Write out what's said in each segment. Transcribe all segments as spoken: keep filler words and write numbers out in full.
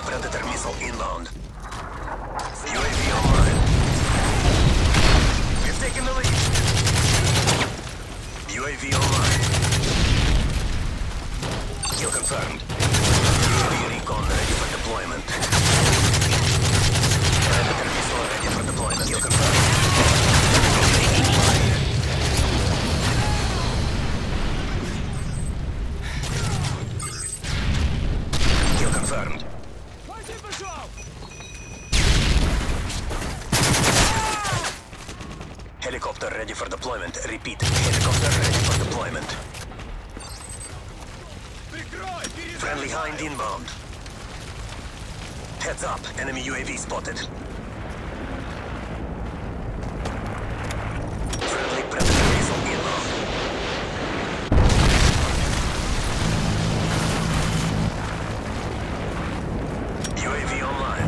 Predator missile inbound. U A V online. We've taken the lead. U A V online. Kill confirmed. U A V recon ready for deployment. Predator missile ready for deployment. Kill confirmed. Kill confirmed. Helicopter ready for deployment. Repeat. Helicopter ready for deployment. Friendly Hind inbound. Heads up. Enemy U A V spotted. Friendly Predator missile inbound. U A V online.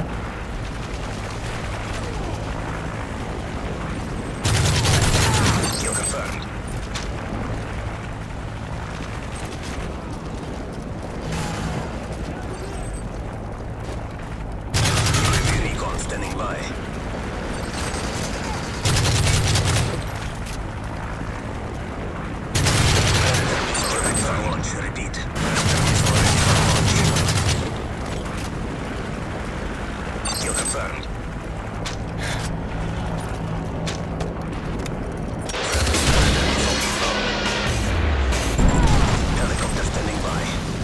Kill confirmed. U A V recon standing by. Predator missile ready for launch. Repeat. Predator missile ready for launch. Kill confirmed. Helicopter standing by.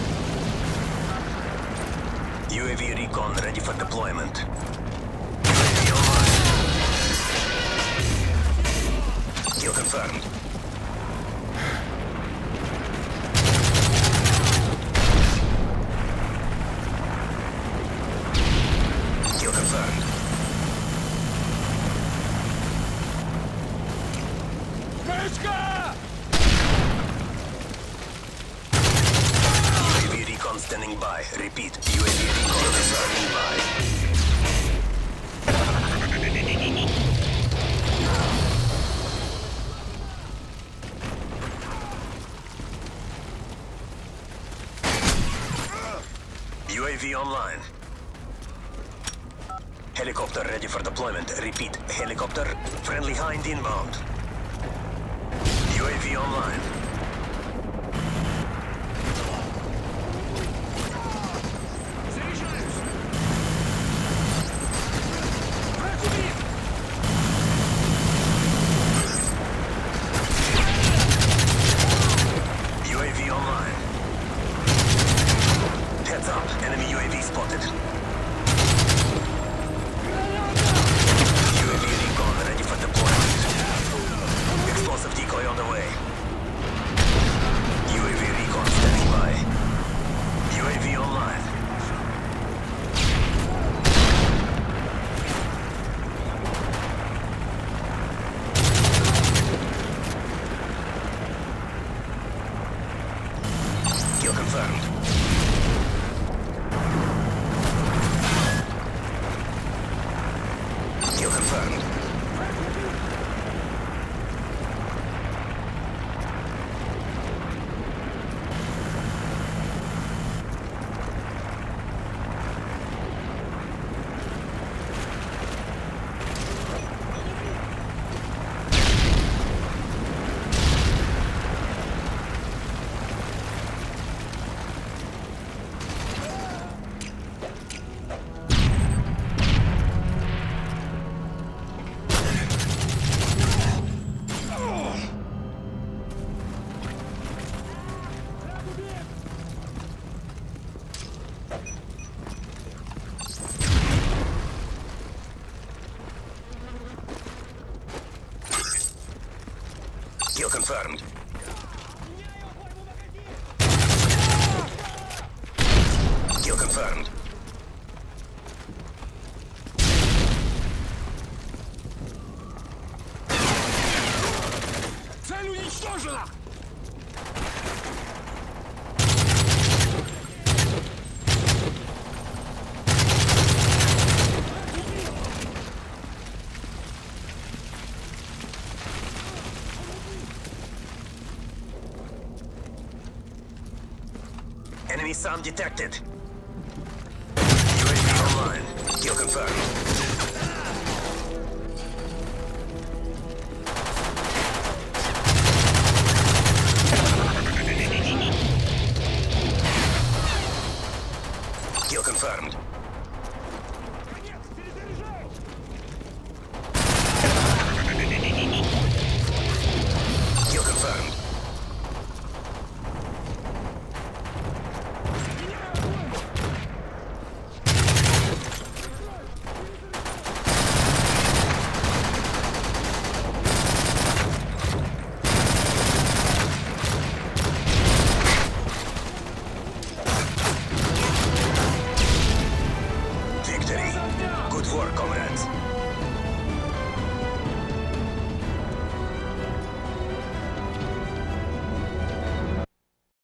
U A V recon ready for deployment. U A V online. Kill confirmed. Kill confirmed. U A V recon standing by. Repeat. U A V recon standing by. U A V online. Helicopter ready for deployment. Repeat. Helicopter. Friendly Hind inbound. U A V online. U A V online. Heads up. Enemy U A V spotted. U A V recon ready for deployment. Explosive decoy on the way. U A V recon standing by. U A V online. Kill confirmed. Kill confirmed. Kill confirmed. Kill confirmed. Цель уничтожена! Enemy sound detected. Kill confirmed.